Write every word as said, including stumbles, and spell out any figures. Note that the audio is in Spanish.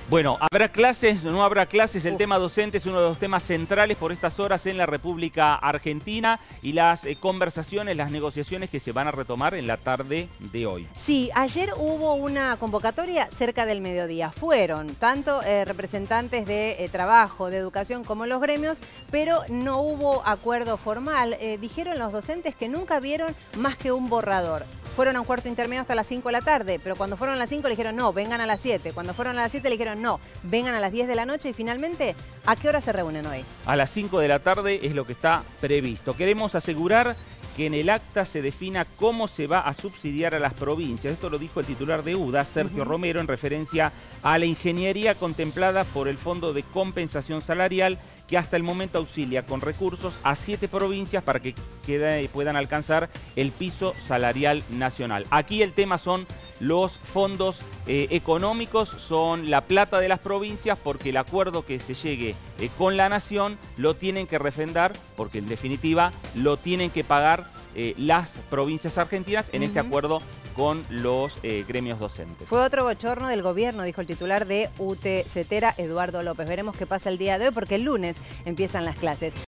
Bueno, ¿habrá clases? ¿No habrá clases? El tema docente es uno de los temas centrales por estas horas en la República Argentina y las eh, conversaciones, las negociaciones que se van a retomar en la tarde de hoy. Sí, ayer hubo una convocatoria cerca del mediodía. Fueron tanto eh, representantes de eh, trabajo, de educación, como los gremios, pero no hubo acuerdo formal. Eh, dijeron los docentes que nunca vieron más que un borrador. Fueron a un cuarto intermedio hasta las cinco de la tarde, pero cuando fueron a las cinco le dijeron no, vengan a las siete. Cuando fueron a las siete le dijeron no, vengan a las diez de la noche y finalmente, ¿a qué hora se reúnen hoy? A las cinco de la tarde es lo que está previsto. Queremos asegurar que en el acta se defina cómo se va a subsidiar a las provincias. Esto lo dijo el titular de U D A, Sergio uh-huh. Romero, en referencia a la ingeniería contemplada por el Fondo de Compensación Salarial, que hasta el momento auxilia con recursos a siete provincias para que quede, puedan alcanzar el piso salarial nacional. Aquí el tema son los fondos eh, económicos, son la plata de las provincias, porque el acuerdo que se llegue eh, con la nación lo tienen que refrendar, porque en definitiva lo tienen que pagar eh, las provincias argentinas en uh-huh. este acuerdo con los eh, gremios docentes. Fue otro bochorno del gobierno, dijo el titular de U T CETERA, Eduardo López. Veremos qué pasa el día de hoy, porque el lunes empiezan las clases.